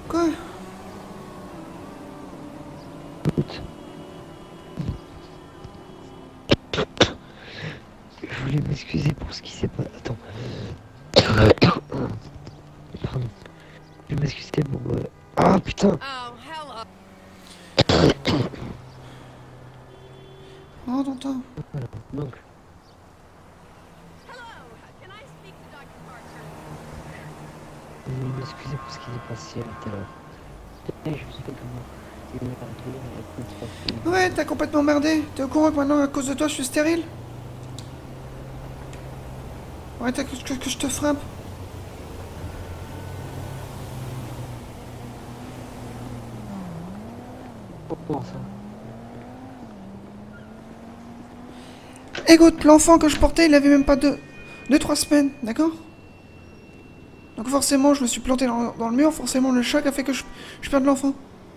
Quoi? Écoute, je voulais m'excuser pour ce qui s'est passé. Attends. Pardon. Je vais m'excuser pour... Ah putain. Oh, t'entends. Voilà, donc... Je voulais m'excuser pour ce qui s'est passé tout à l'heure. Je me suis fait comment... Ouais, t'as complètement merdé. T'es au courant que maintenant, à cause de toi, je suis stérile? Ouais, t'as que je te frappe. Comment ça? Écoute, l'enfant que je portais, il avait même pas 3 semaines, d'accord? Donc forcément, je me suis planté dans le mur, forcément, le choc a fait que je perde l'enfant.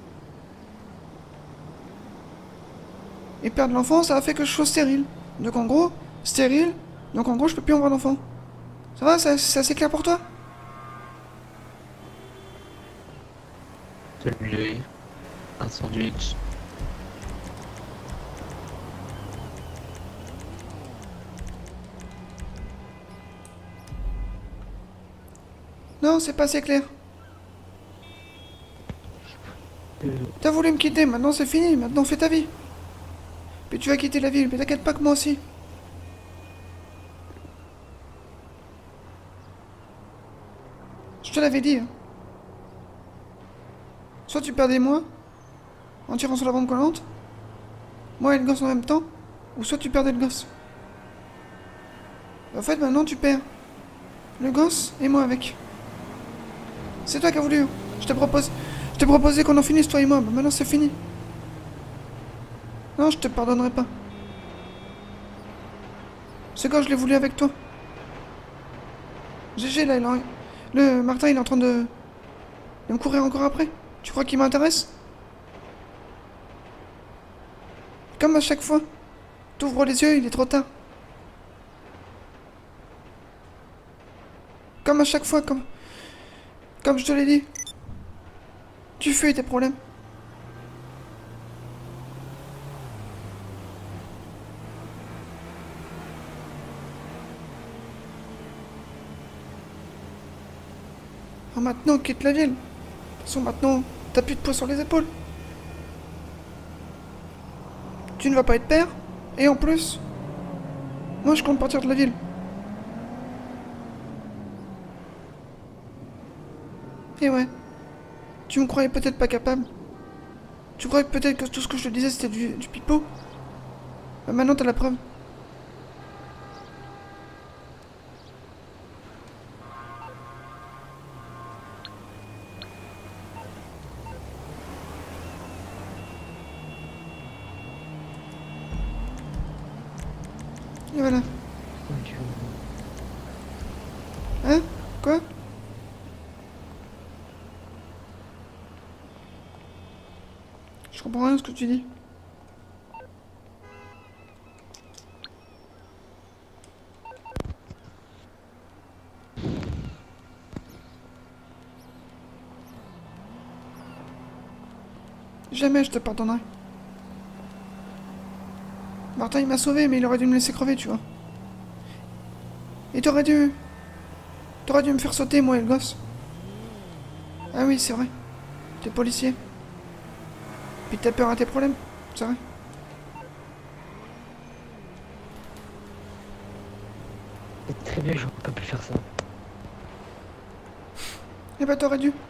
Et perdre l'enfant, ça a fait que je sois stérile. Donc en gros, stérile, donc en gros, je peux plus avoir d'enfant. Ça va, c'est assez clair pour toi? Salut, un sandwich. Non, c'est pas assez clair. T'as voulu me quitter, maintenant c'est fini, maintenant fais ta vie. Puis tu vas quitter la ville, mais t'inquiète pas que moi aussi. Je te l'avais dit. Hein. Soit tu perdais moi, en tirant sur la bande collante, moi et le gosse en même temps, ou soit tu perdais le gosse. En fait, maintenant tu perds. Le gosse et moi avec. C'est toi qui as voulu. Je t'ai proposé qu'on en finisse, toi et moi. Bah maintenant c'est fini. Non, je te pardonnerai pas. C'est quand je l'ai voulu avec toi. GG là, le Martin il est en train de me courir encore après. Tu crois qu'il m'intéresse? Comme à chaque fois. T'ouvres les yeux, il est trop tard. Comme à chaque fois, comme je te l'ai dit. Tu fuis tes problèmes. Alors maintenant, quitte la ville. De toute façon, maintenant, t'as plus de poids sur les épaules. Tu ne vas pas être père. Et en plus, moi je compte partir de la ville. Et ouais, tu me croyais peut-être pas capable. Tu croyais peut-être que tout ce que je te disais c'était du pipeau. Bah maintenant t'as la preuve. Et voilà. Hein? Quoi? Je comprends rien à ce que tu dis. Jamais je te pardonnerai. Martin il m'a sauvé mais il aurait dû me laisser crever, tu vois. Et T'aurais dû me faire sauter moi et le gosse. Ah oui, c'est vrai. T'es policier. Puis t'as peur à tes problèmes, c'est vrai. Très bien, j'aurais pas pu faire ça. Eh bah t'aurais dû.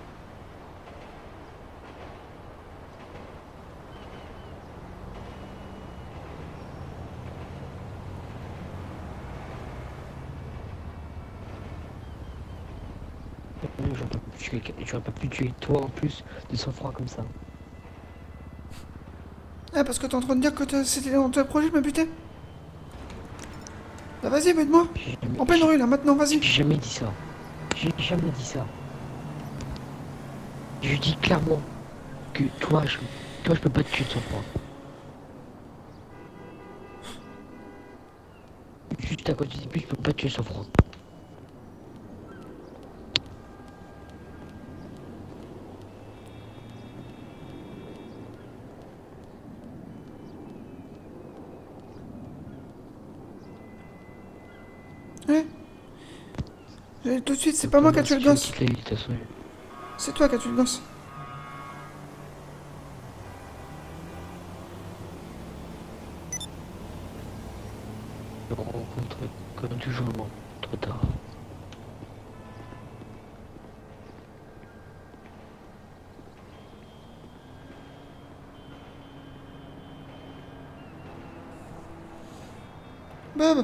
J'aurais pas pu tuer toi en plus de sang-froid comme ça. Ah parce que t'es en train de dire que c'était dans ton projet de me buter. Bah vas-y, bute-moi. En pleine rue là, maintenant, vas-y. J'ai jamais dit ça. J'ai jamais dit ça. Je dis clairement que toi, je peux pas te tuer de sang-froid. Juste à côté du but, je peux pas te tuer de sang-froid. Ouais. Tout de suite, c'est pas moi qui a tué le gosse. Quitte la ville, de toute façon. C'est toi qui as tué le gosse. On rencontre comme toujours, bon, trop tard. Bob.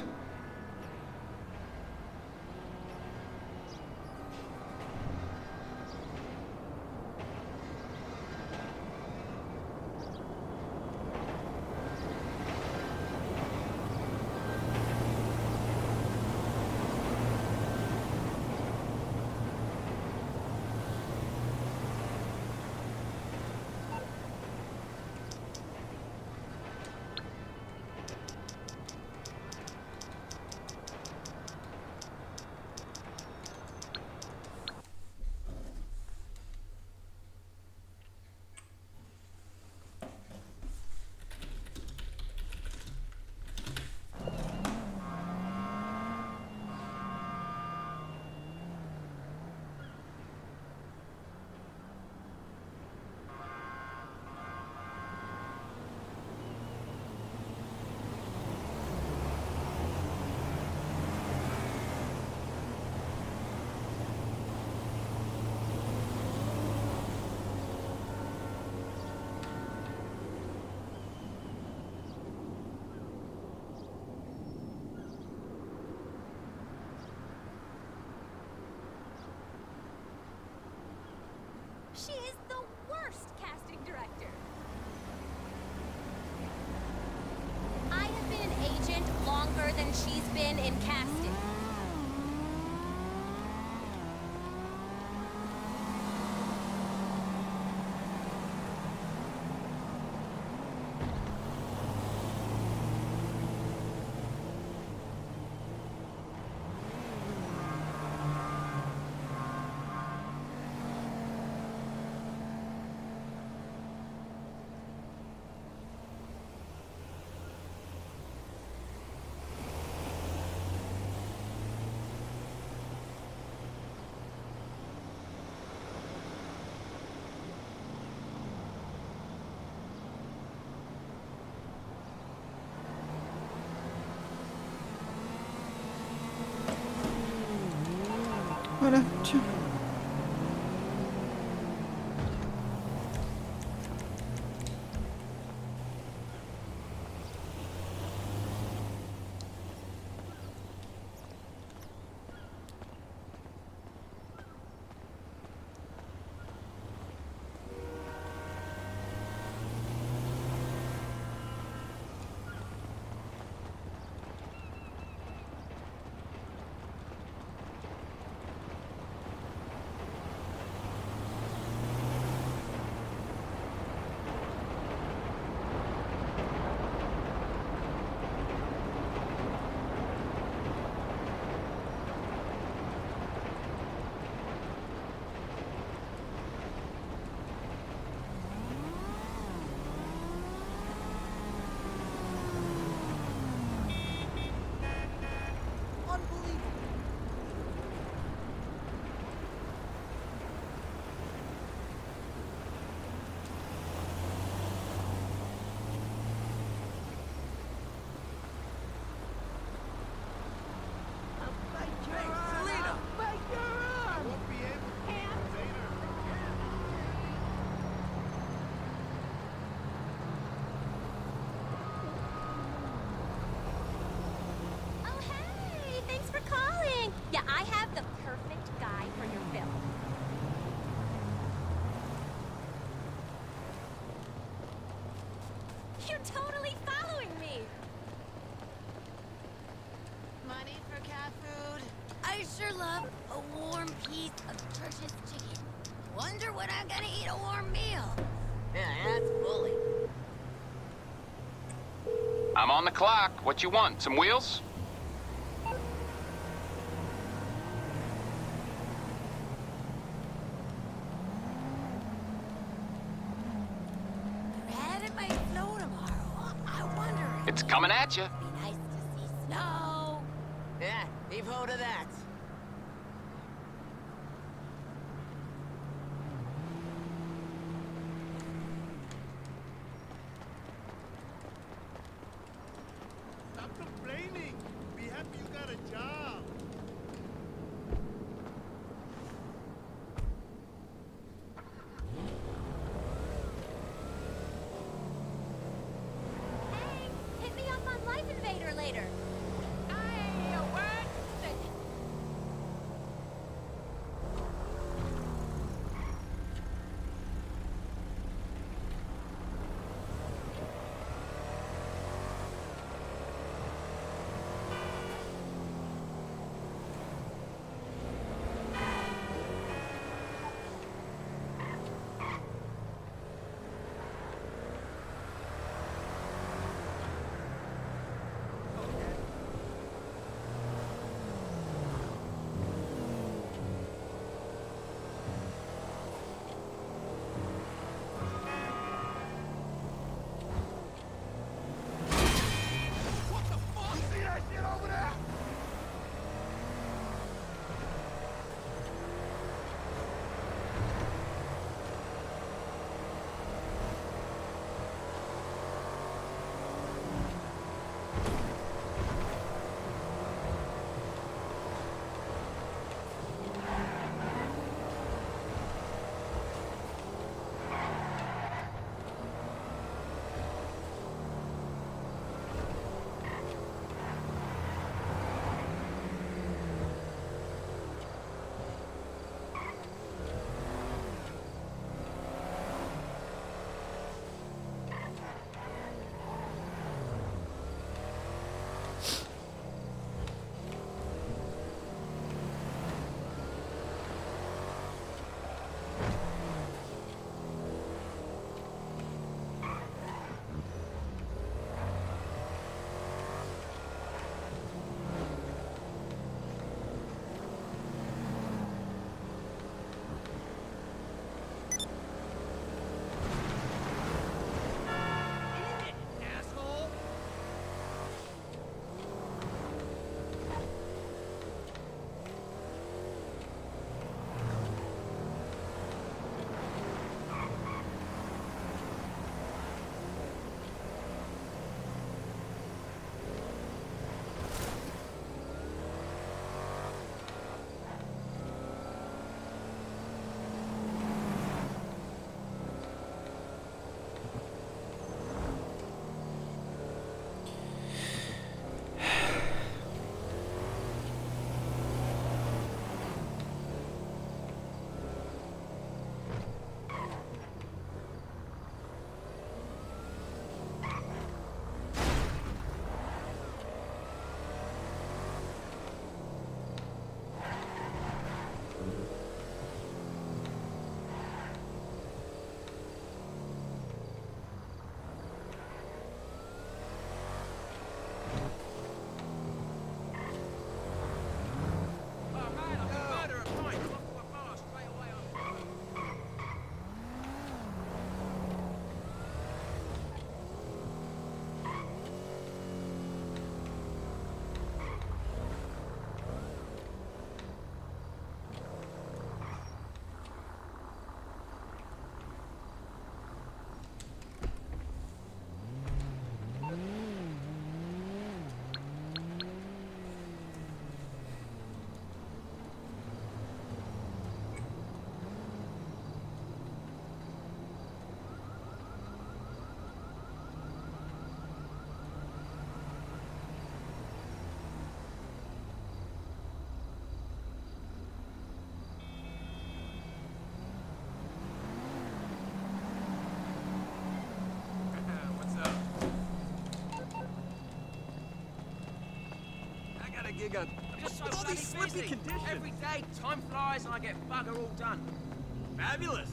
She is the worst casting director. I have been an agent longer than she's been in casting. Voilà, tiens. Oh, hey! Thanks for calling. Yeah, I have the perfect guy for your film. You're totally following me. Money for cat food? I sure love a warm piece of Church's chicken. Wonder when I'm gonna eat a warm meal. Yeah, that's bully. I'm on the clock. What you want? Some wheels? Red might snow tomorrow. I wonder. It's coming at you. It'd be nice to see snow. Yeah, Leave hold of that. Stop complaining. Be happy you got a job. Hey, hit me up on Life Invader later. See that shit over there? gig on. I'm just so With all bloody these slippy busy. conditions. Every day, time flies and I get bugger all done. Fabulous.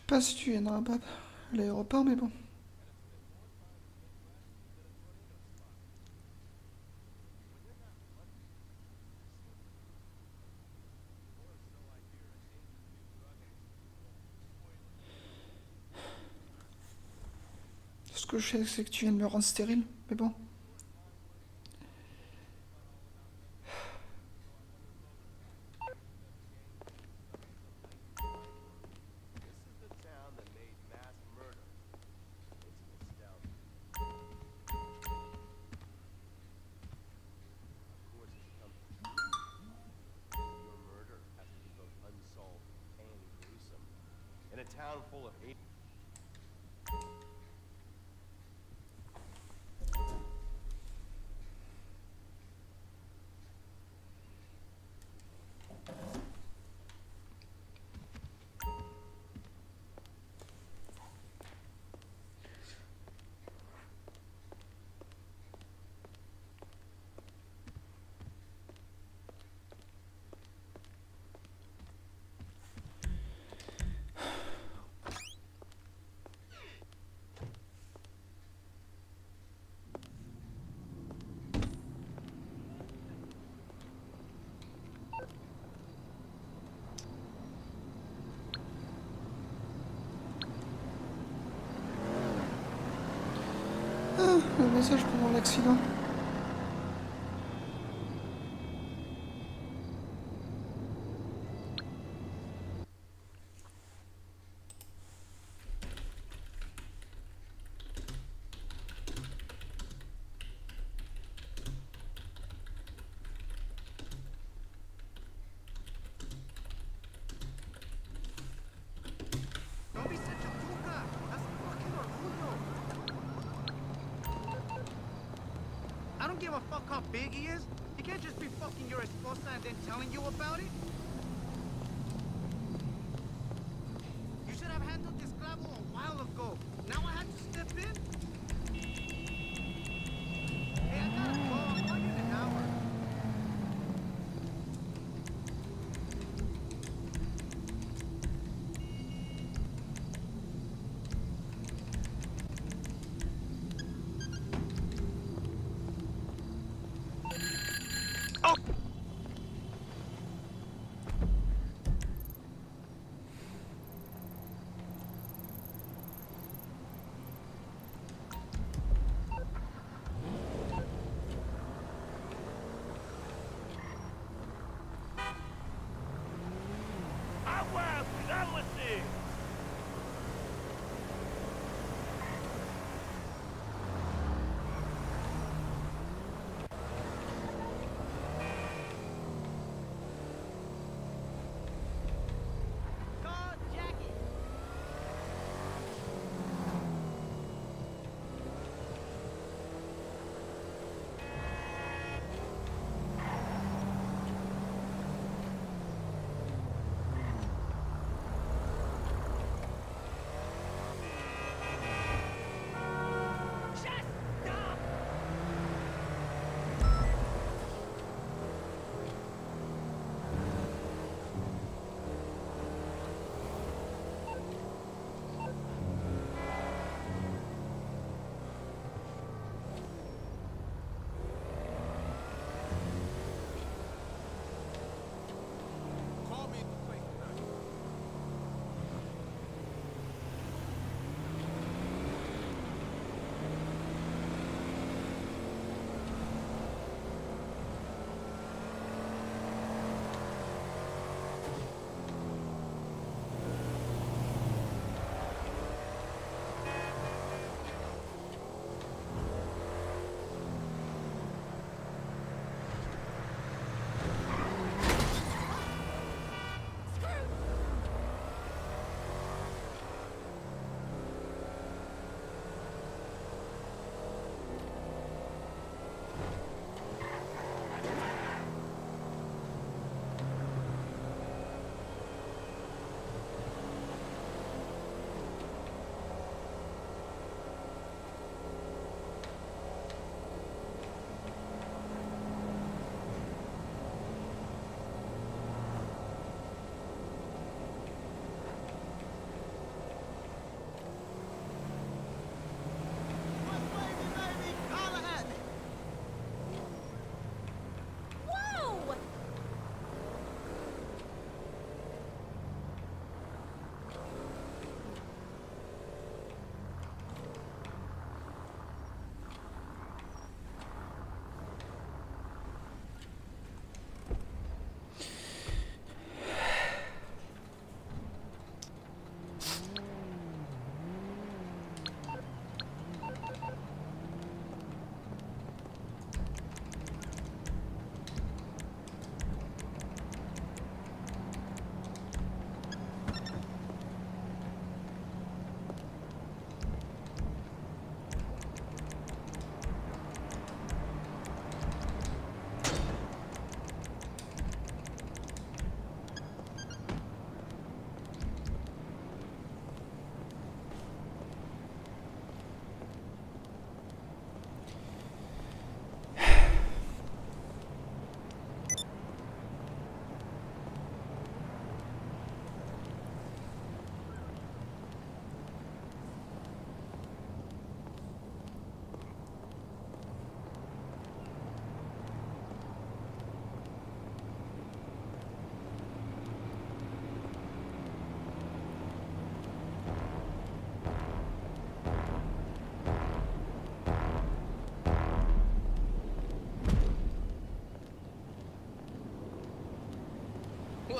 Pas si tu viendras pas à l'aéroport, mais bon. Ce que je sais, c'est que tu viens de me rendre stérile, mais bon. In a town full of eight. Ah, le message pendant l'accident. Don't be such a puka. That's fucking orgullo. I don't give a fuck how big he is. He can't just be fucking your esposa and then telling you about it. You should have handled this clavo a while ago. Now I have to step in? Hey, I gotta go. I'll call you in an hour.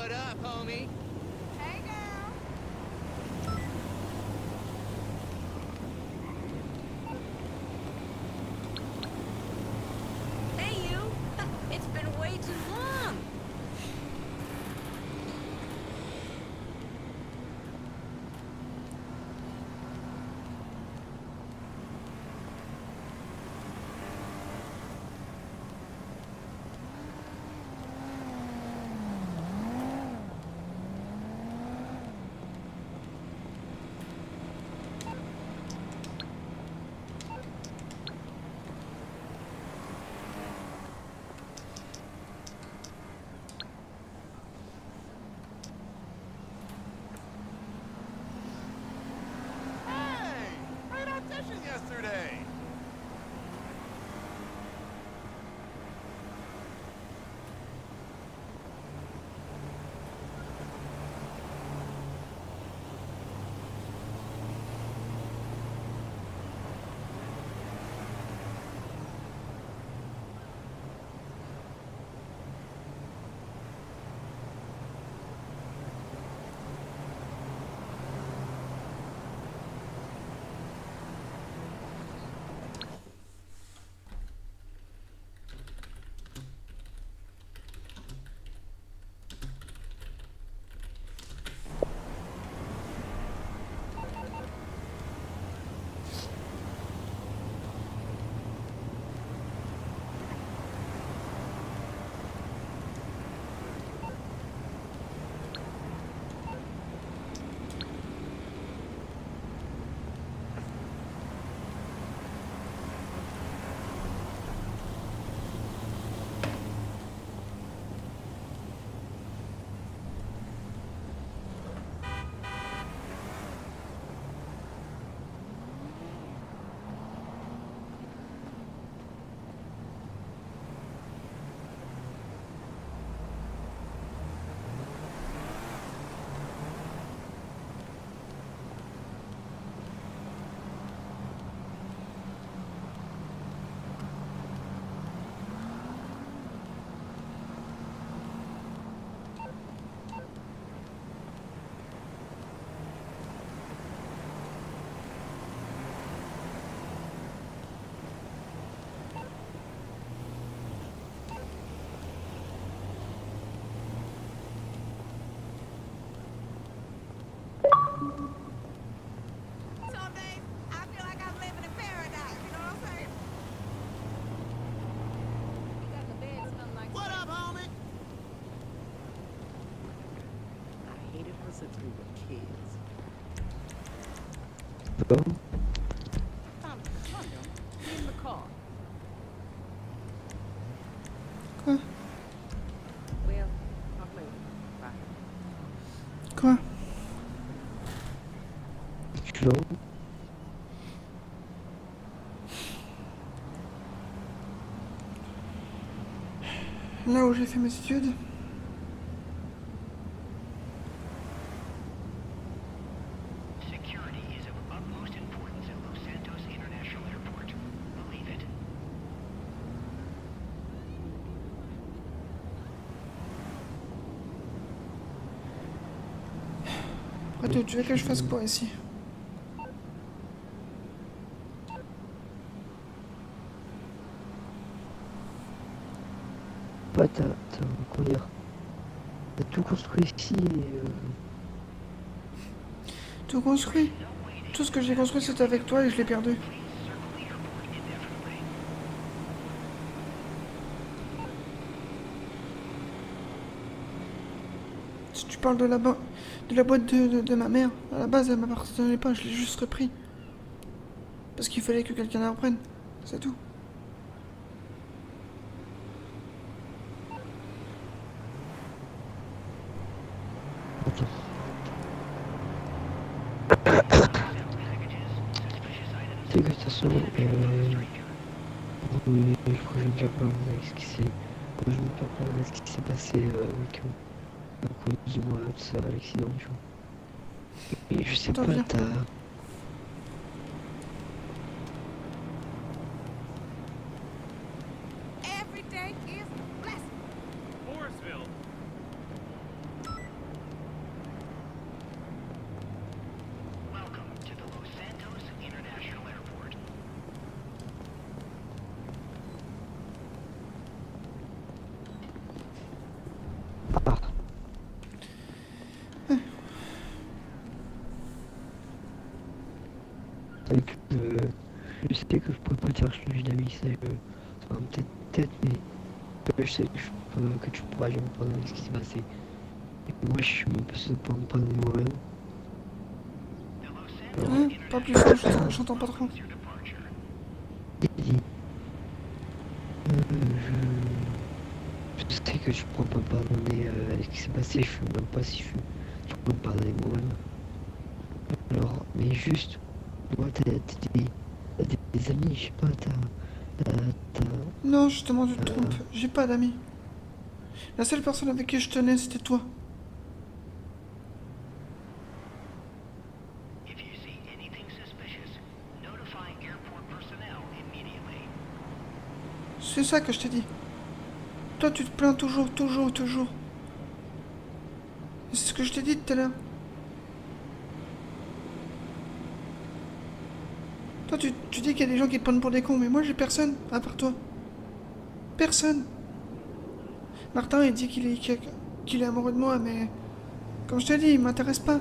What up, homie? Hey, girl. Hey, you! It's been way too long! Hey! Great audition yesterday! Some days, I feel like I'm living in paradise, you know what I'm saying? You got the bed smelling like... What up, homie? I hate it for Citrus with kids. Bon. Tom, come on, Dom. Get in the car. Quoi? Well, talk later. Bye. Quoi? Joe. Là où j'ai fait mes études. Security is of utmost importance at Los Santos International Airport. Believe it. Après tout, tu veux que je fasse quoi ici? Bah, comment dire, t'as tout construit ici et Tout construit. Tout ce que j'ai construit c'était avec toi et je l'ai perdu. Si tu parles de la boîte de ma mère, à la base elle m'appartenait pas, je l'ai juste repris. Parce qu'il fallait que quelqu'un la reprenne, c'est tout. c'est que de toute façon, oui, je crois que je vais me faire peur avec ce qui s'est... Je vais me faire peur avec ce qui s'est passé avec à cause de moi, tout ça, l'accident, tu vois. Et je sais pas, Bien. t'as... Every day is a blessing. Forestville. je sais que je pourrais pas dire que je suis d'amis, ça va peut-être, mais je sais que tu pourras jamais me pardonner ce qui s'est passé. Et moi, je suis même pas sûr de pouvoir me pardonner moi-même. Hein? Pas plus fort, j'entends pas trop. Il dit, je sais que tu pourras pas me pardonner ce qui s'est passé, je sais même pas si je peux me pardonner moi-même. Alors, mais juste, moi, t'as des amis, je sais pas, Non, justement, tu te trompes. J'ai pas d'amis. La seule personne avec qui je tenais, c'était toi. C'est ça que je t'ai dit. Toi, tu te plains toujours. Et c'est ce que je t'ai dit tout à l'heure. Toi, tu dis qu'il y a des gens qui te prennent pour des cons, mais moi, j'ai personne, à part toi. Personne. Martin, il dit qu'il est amoureux de moi, mais... Comme je t'ai dit, il m'intéresse pas.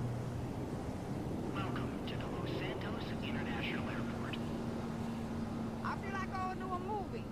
I feel like going to a movie.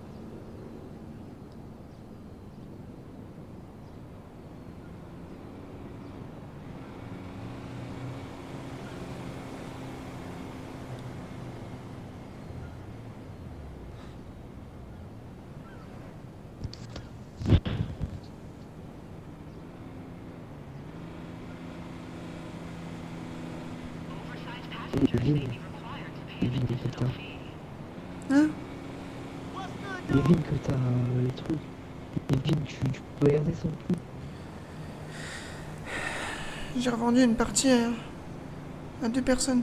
Devine que t'as. Hein? Devine que t'as les trucs. Devine, tu peux regarder son truc. J'ai revendu une partie à 2 personnes.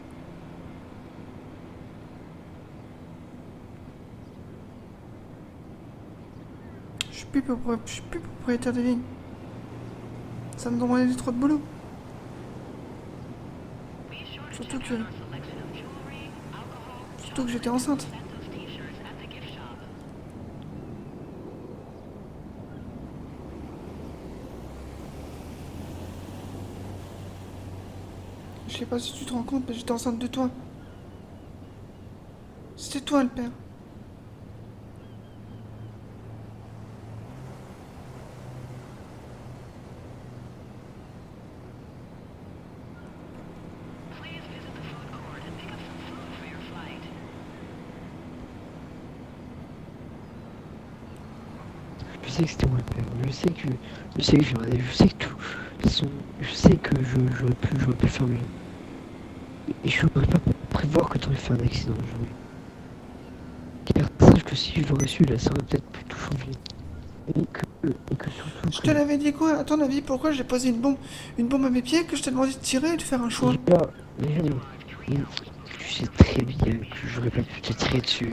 Je suis plus propriétaire des lignes. Ça me demandait trop de boulot. Surtout que j'étais enceinte. Je sais pas si tu te rends compte, mais j'étais enceinte de toi. C'était toi le père. Je sais que c'était moi le père. Je sais que j'aurais pu faire mieux. Et je n'aurais pas prévoir que tu aurais fait un accident aujourd'hui. Car sache que si je l'aurais su, là, ça aurait peut-être pu tout changer. Et que surtout. Je te l'avais dit quoi? À ton avis, pourquoi j'ai posé une bombe à mes pieds, que je t'ai demandé de tirer et de faire un choix? Mais tu sais très bien que j'aurais pas pu te tirer dessus.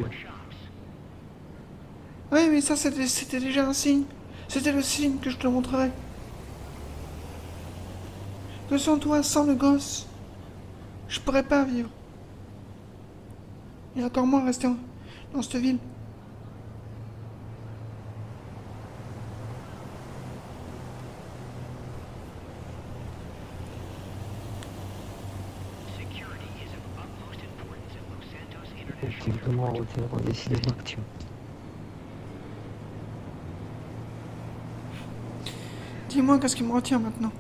Oui, mais ça, c'était déjà un signe. C'était le signe que je te montrerai. Que sans toi, sans le gosse, je pourrais pas vivre. Et encore moins rester dans cette ville. C'est vraiment décidé de partir. Dis-moi qu'est-ce qui me retient maintenant.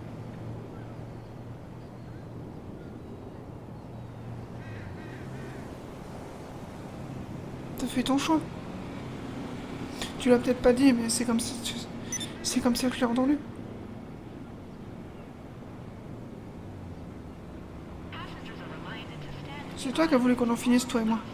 T'as fait ton choix. Tu l'as peut-être pas dit, mais c'est comme ça que je l'ai entendu. C'est toi qui as voulu qu'on en finisse, toi et moi.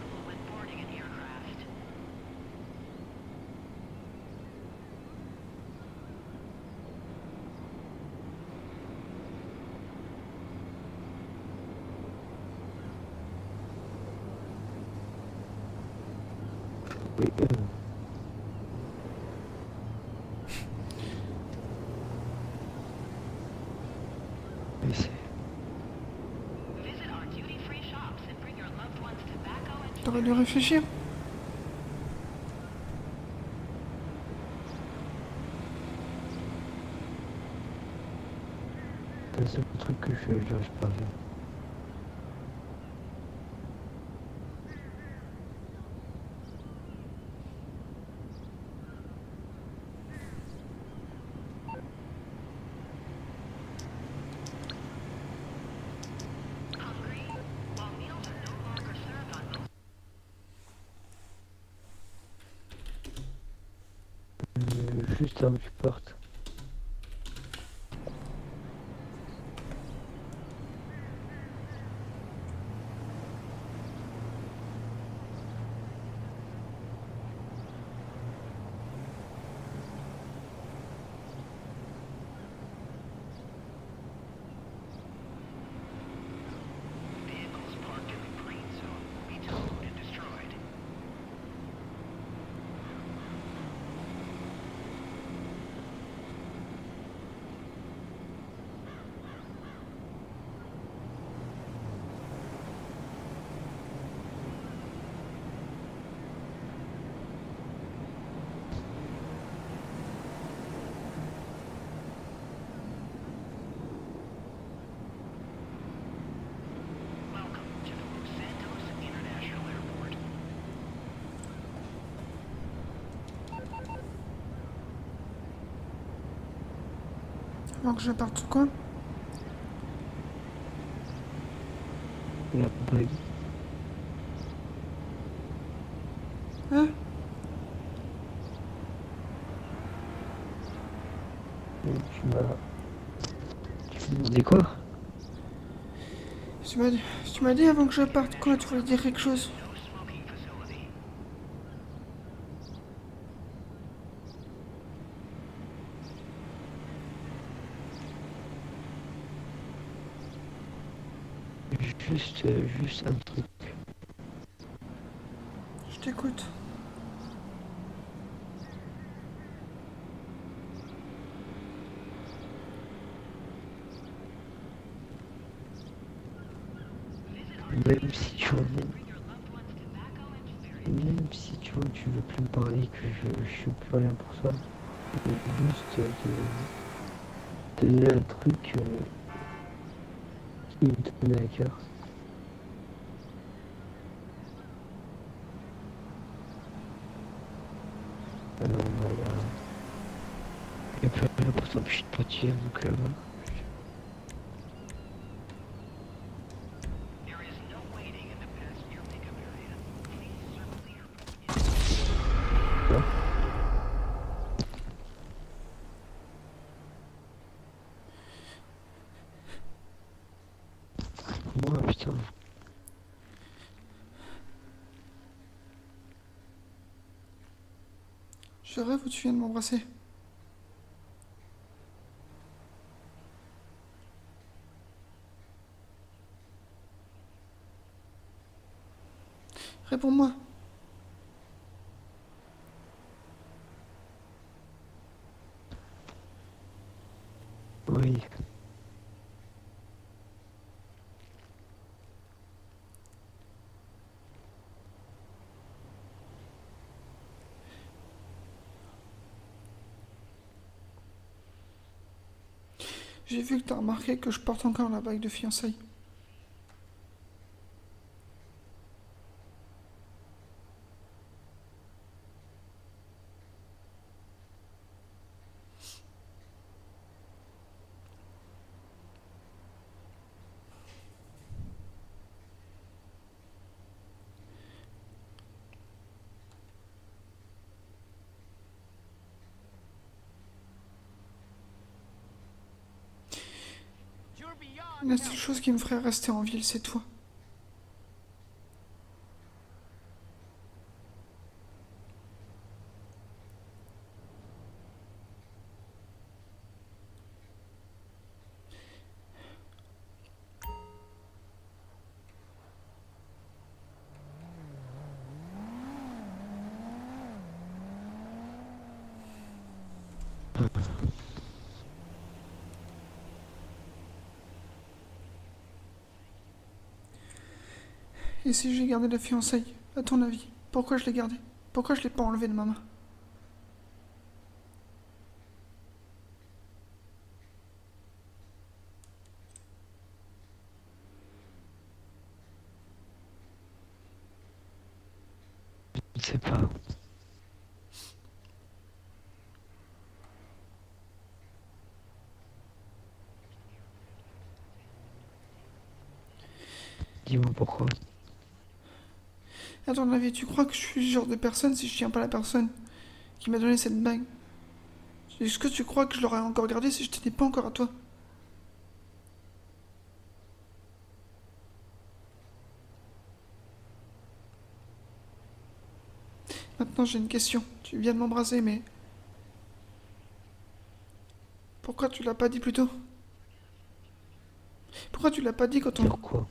Oui, mais c'est... T'aurais dû réfléchir. C'est le seul truc que j'arrive pas à faire. juste avant que tu partes. Vehicles parked in the green zone will be towed and destroyed. Welcome to the Los Santos International Airport. Avant que je parte quoi? La bague. Hein? Tu m'as dit quoi? Tu m'as dit avant que je parte quoi? Tu voulais dire quelque chose? No smoking facility. Juste un truc. Je t'écoute. Même si tu vois, même si tu vois, tu veux plus me parler, que je suis plus rien pour ça, juste te donner un truc qui me tenait à cœur. Alors voilà, il n'y a plus rien pour s'empêcher de partir, donc voilà. There is no waiting in the passenger pickup area. Please circle the airport. Moi, putain. Je rêve où tu viens de m'embrasser. Réponds-moi. Oui. J'ai vu que t'as remarqué que je porte encore la bague de fiançailles. La seule chose qui me ferait rester en ville, c'est toi. Et si j'ai gardé la fiançaille, à ton avis, pourquoi je l'ai gardée? Pourquoi je l'ai pas enlevée de ma main? Je ne sais pas. Dis-moi pourquoi. À ton avis, tu crois que je suis le genre de personne si je tiens pas la personne qui m'a donné cette bague? Est-ce que tu crois que je l'aurais encore gardé si je t'étais pas encore à toi? Maintenant, j'ai une question. Tu viens de m'embrasser, mais... Pourquoi tu l'as pas dit plus tôt? Pourquoi tu l'as pas dit quand on... Dire quoi?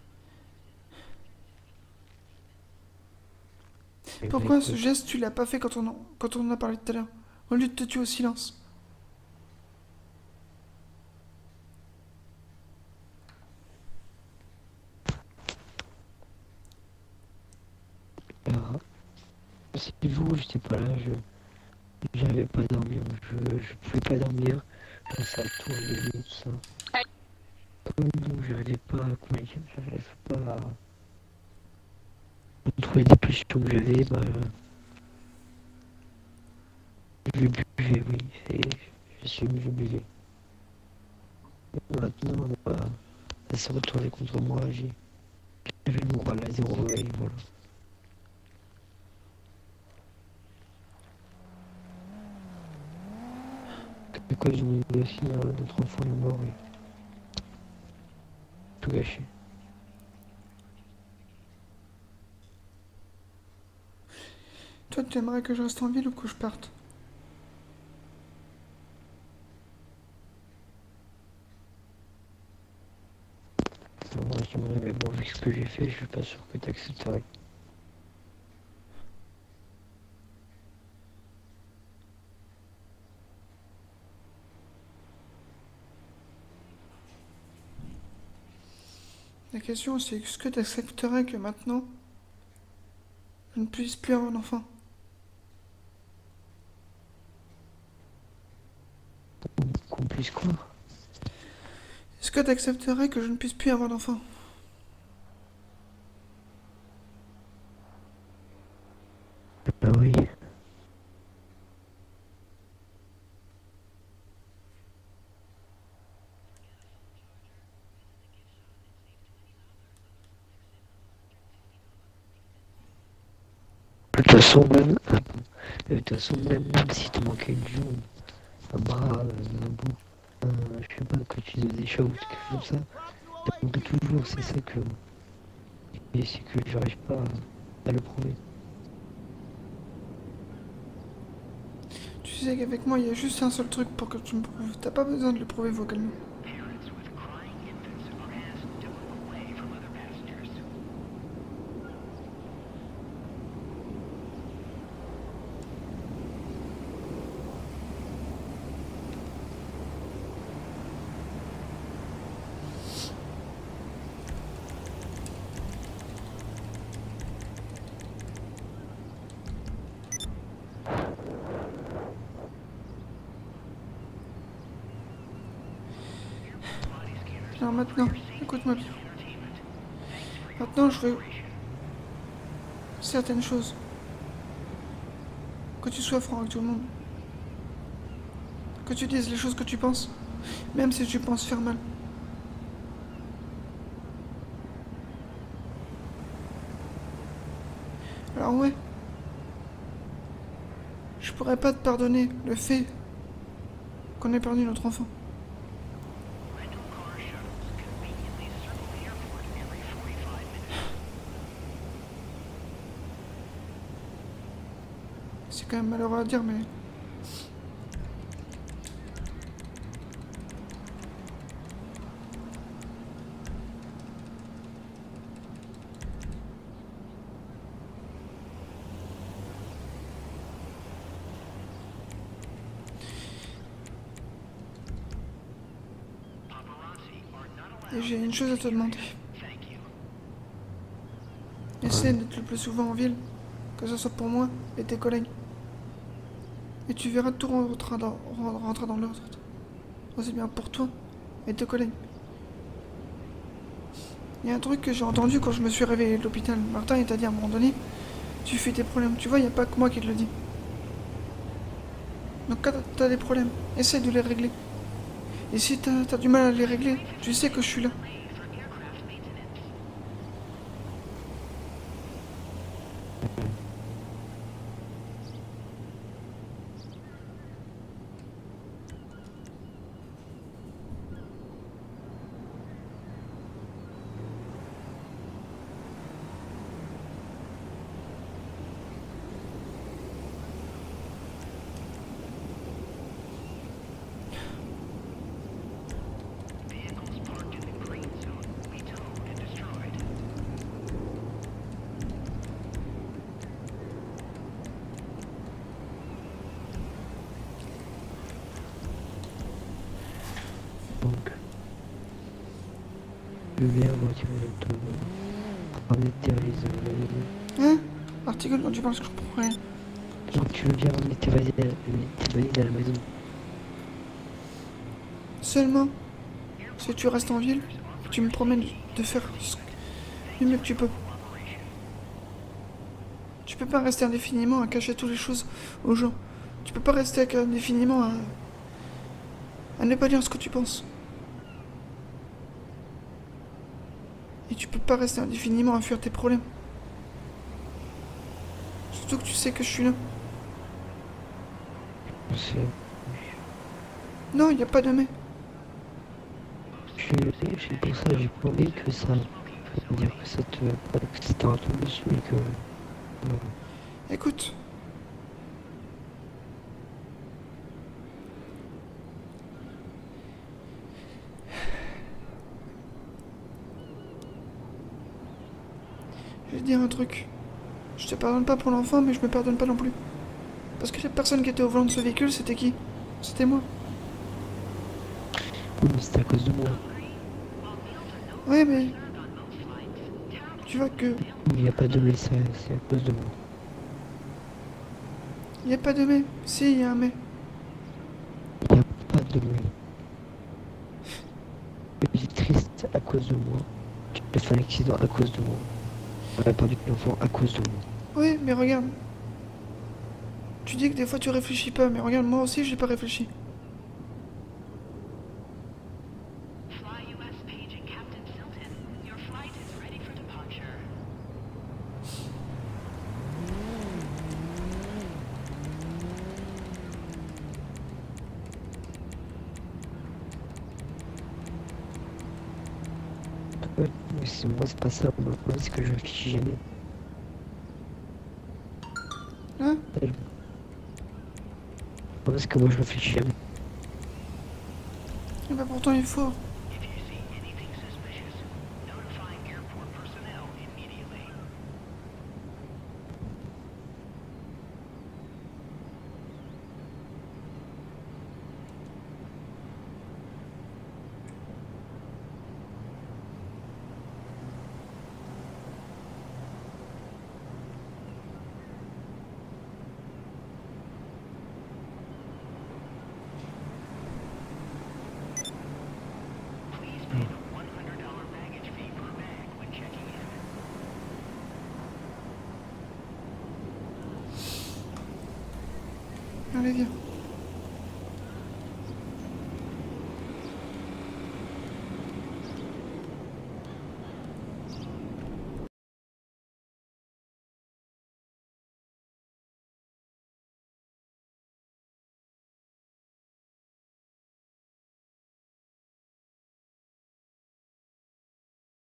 Pourquoi ce geste, tu l'as pas fait quand on en a parlé tout à l'heure? Au lieu de te tuer au silence. Alors, si le jour où j'étais pas là, j'avais pas dormi, je pouvais pas dormir, je pensais à tout, à bébé, tout ça. Donc j'arrivais pas, comment dire, j'arrivais pas à trouver des pulsions que j'avais, bah, je buvais, oui, je buvais. Maintenant, bah, ça s'est retourné contre moi, j'avais le moral à zéro, et voilà. Que quoi, j'ai mis aussi, notre enfant est mort, et tout gâché. Toi, tu aimerais que je reste en ville ou que je parte? Moi, j'aimerais, mais bon, vu ce que j'ai fait, je suis pas sûr que tu accepterais. La question, c'est est-ce que tu accepterais que maintenant, je ne puisse plus avoir d'enfant? Qu'on puisse quoi? Est-ce que tu accepterais que je ne puisse plus avoir d'enfant? Bah oui. De toute façon, même si te manquait une jambe, un bras, un bout, je sais pas, que tu faisais des chats ou quelque chose comme ça, te manque toujours, c'est ça que... Et c'est que j'arrive pas à le prouver. Tu sais qu'avec moi, il y a juste un seul truc pour que tu me prouves. T'as pas besoin de le prouver vocalement. Alors maintenant, écoute-moi bien. Maintenant, je veux certaines choses. Que tu sois franc avec tout le monde. Que tu dises les choses que tu penses, même si tu penses faire mal. Alors ouais, je pourrais pas te pardonner le fait qu'on ait perdu notre enfant. C'est quand même malheureux à dire, mais... Et j'ai une chose à te demander. Essaie d'être le plus souvent en ville, que ce soit pour moi et tes collègues. Et tu verras tout rentrer dans l'ordre. Aussi bien pour toi et tes collègues. Il y a un truc que j'ai entendu quand je me suis réveillé de l'hôpital. Martin, il t'a dit à un moment donné, tu fais tes problèmes. Tu vois, il n'y a pas que moi qui te le dis. Donc quand t'as des problèmes, essaie de les régler. Et si t'as du mal à les régler, tu sais que je suis là. Je vais à voiture de te ramener tes valises à la maison. Hein? Articule quand tu parles, je comprends rien. Genre, tu veux bien ramener tes valises à la maison. Seulement, si tu restes en ville, tu me promets de faire du mieux que tu peux. Tu peux pas rester indéfiniment à cacher toutes les choses aux gens. Tu peux pas rester indéfiniment à ne pas dire ce que tu penses. Et tu peux pas rester indéfiniment à fuir tes problèmes. Surtout que tu sais que je suis là. Je sais. Non, y a pas de mais. C'est pour ça que j'ai promis que ça. Dire que ça te. Que c'était un peu dessus et que. Écoute. Je vais te dire un truc. Je te pardonne pas pour l'enfant, mais je me pardonne pas non plus. Parce que la personne qui était au volant de ce véhicule, c'était qui? C'était moi. Oui, mais c'était à cause de moi. Ouais, mais... Tu vois que... Il n'y a pas de mais, c'est à cause de moi. Y a pas de mais. Si, y a un mais. Il n'y a pas de mais. Je suis triste à cause de moi. J'ai fait un accident à cause de moi. On a perdu l'enfant à cause de moi. Oui, mais regarde. Tu dis que des fois tu réfléchis pas, mais regarde, moi aussi j'ai pas réfléchi. Fly US paging Captain Silton. Your flight is ready for departure. Mais c'est moi, c'est pas ça. Moi, c'est que je réfléchis jamais. Hein? Parce que moi je réfléchis jamais. Et bah pourtant il faut. If you see anything suspicious, notify airport personnel immediately. Please pay the $100 baggage fee per bag when checking in. Allez, viens.